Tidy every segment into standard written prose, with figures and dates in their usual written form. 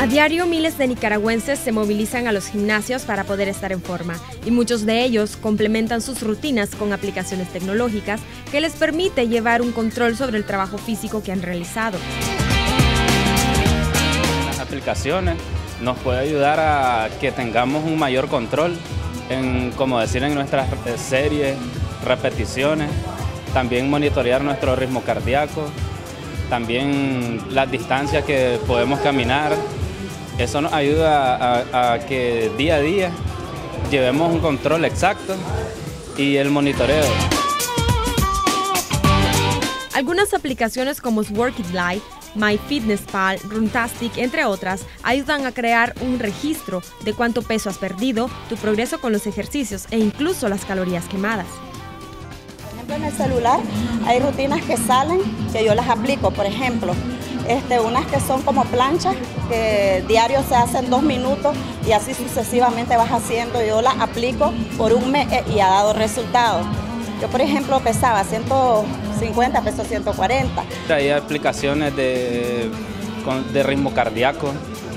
diario miles de nicaragüenses se movilizan a los gimnasios para poder estar en forma y muchos de ellos complementan sus rutinas con aplicaciones tecnológicas que les permite llevar un control sobre el trabajo físico que han realizado. Las aplicaciones nos pueden ayudar a que tengamos un mayor control en, como decir, en nuestras series, repeticiones, también monitorear nuestro ritmo cardíaco, también las distancias que podemos caminar. Eso nos ayuda a que día a día llevemos un control exacto y el monitoreo. Algunas aplicaciones como Workitlife, MyFitnessPal, Runtastic, entre otras, ayudan a crear un registro de cuánto peso has perdido, tu progreso con los ejercicios e incluso las calorías quemadas. Por ejemplo, en el celular hay rutinas que salen que yo las aplico, por ejemplo, unas que son como planchas, que diario se hacen 2 minutos y así sucesivamente vas haciendo. Yo las aplico por un mes y ha dado resultados. Yo, por ejemplo, pesaba 150, peso 140. Hay aplicaciones de ritmo cardíaco,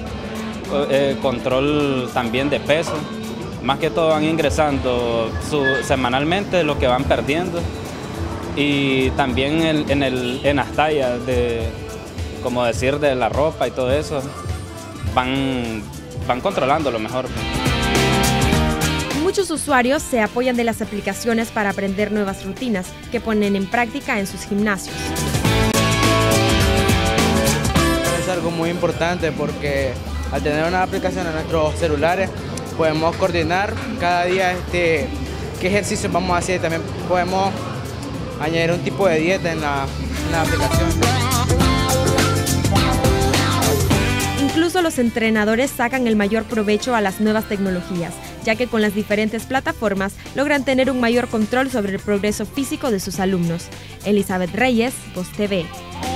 control también de peso. Más que todo van ingresando semanalmente lo que van perdiendo y también en las tallas como decir, de la ropa y todo eso, van controlando lo mejor. Muchos usuarios se apoyan de las aplicaciones para aprender nuevas rutinas que ponen en práctica en sus gimnasios. Es algo muy importante porque al tener una aplicación en nuestros celulares podemos coordinar cada día qué ejercicios vamos a hacer. También podemos añadir un tipo de dieta en la aplicación. Incluso los entrenadores sacan el mayor provecho a las nuevas tecnologías, ya que con las diferentes plataformas logran tener un mayor control sobre el progreso físico de sus alumnos. Elizabeth Reyes, Voz TV.